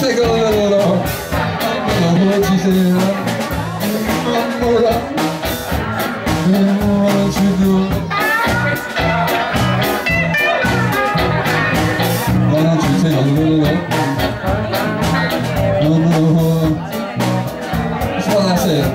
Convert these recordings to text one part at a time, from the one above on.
take a little what she said. What you do? Why don't you take a little that's what I said.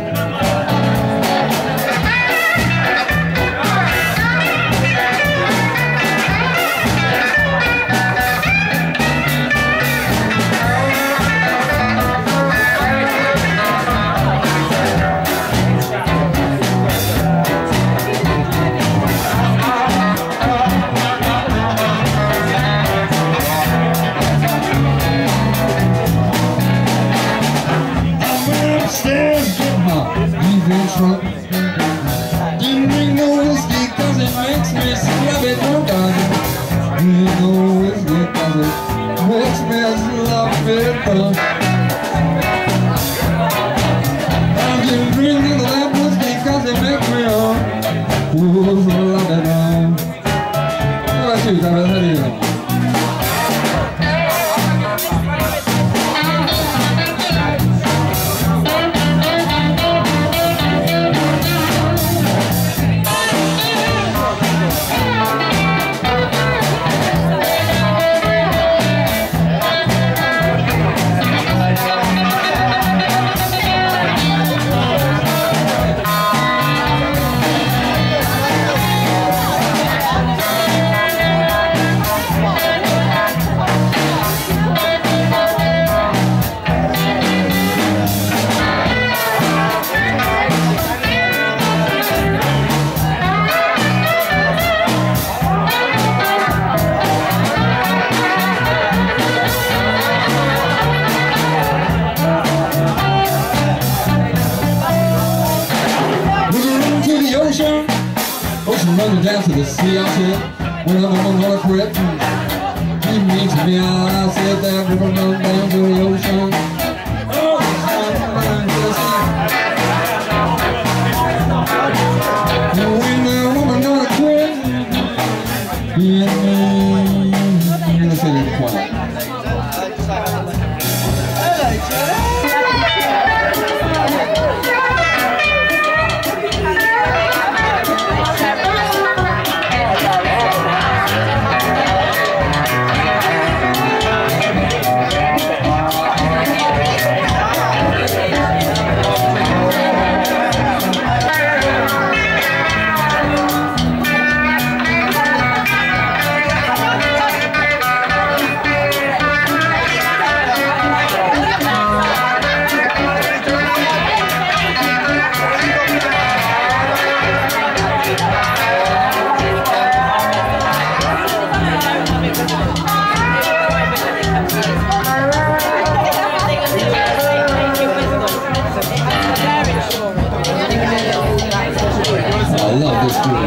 Didn't drink no whiskey cause it makes me slap it, no darling. Drink no whiskey cause it makes me slap it, I'm just drinking that whiskey cause it makes me slap it. How about you, David? How do you know? Ocean running down to the sea, I said, when I'm gonna quit. He meets me out, I said that river runs down to the ocean. Oh, it's running to the sea. And when the woman gonna quit, yeah, I'm gonna say that quiet. I love this dude.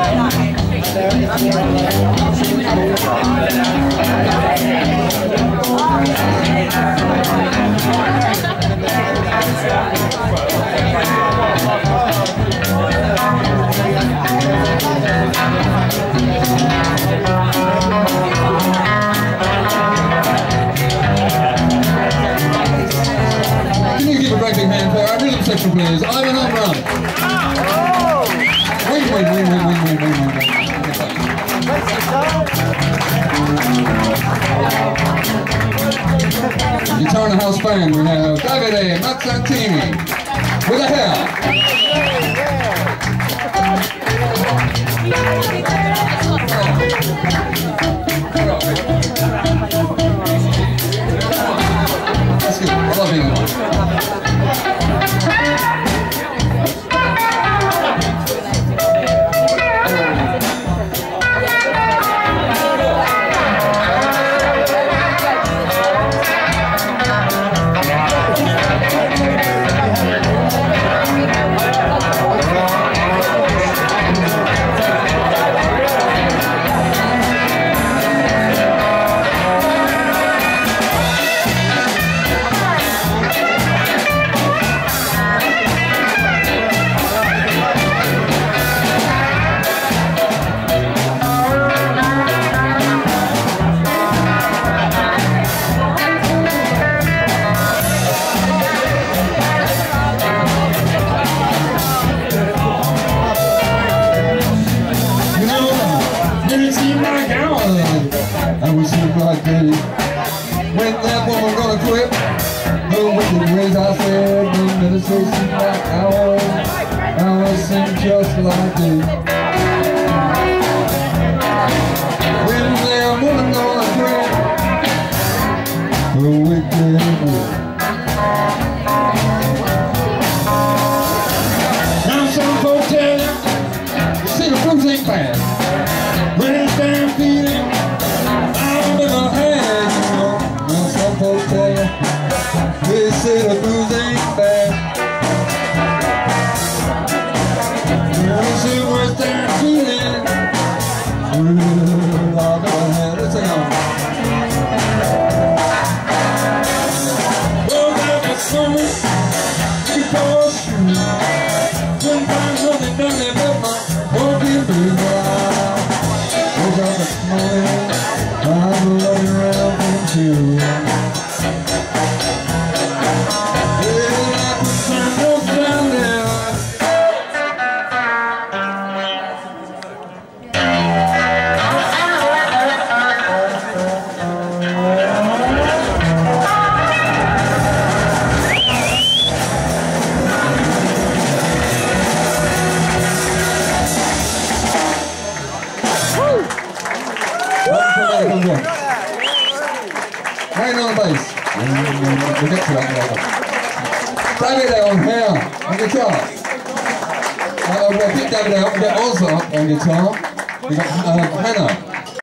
Can you give a great big hand for our rhythm section, please? Ivan Humram. Wait. Guitar in the house band, we have Davide Mazzantini with a hair. That's good. I love being alone. ways I said, no meditation like ours sing just like this. When they're moving on a train, the wicked will. Now some folks tell you see the blues ain't bad. When it's stampeding, I'll never had, you know. Now some folks tell you, they say the blues ain't bad. When it's in West stampeding, I'll never had. Let's sing on. Well, that was summer before shoes. Couldn't find nothing done there but my walking blues. Woke up this morning, I'm looking around for you. Yeah, I put some notes down there. Right on the bass. We'll get to that later. David on here on guitar. We'll pick David out and get Oz on guitar. We've got Hannah.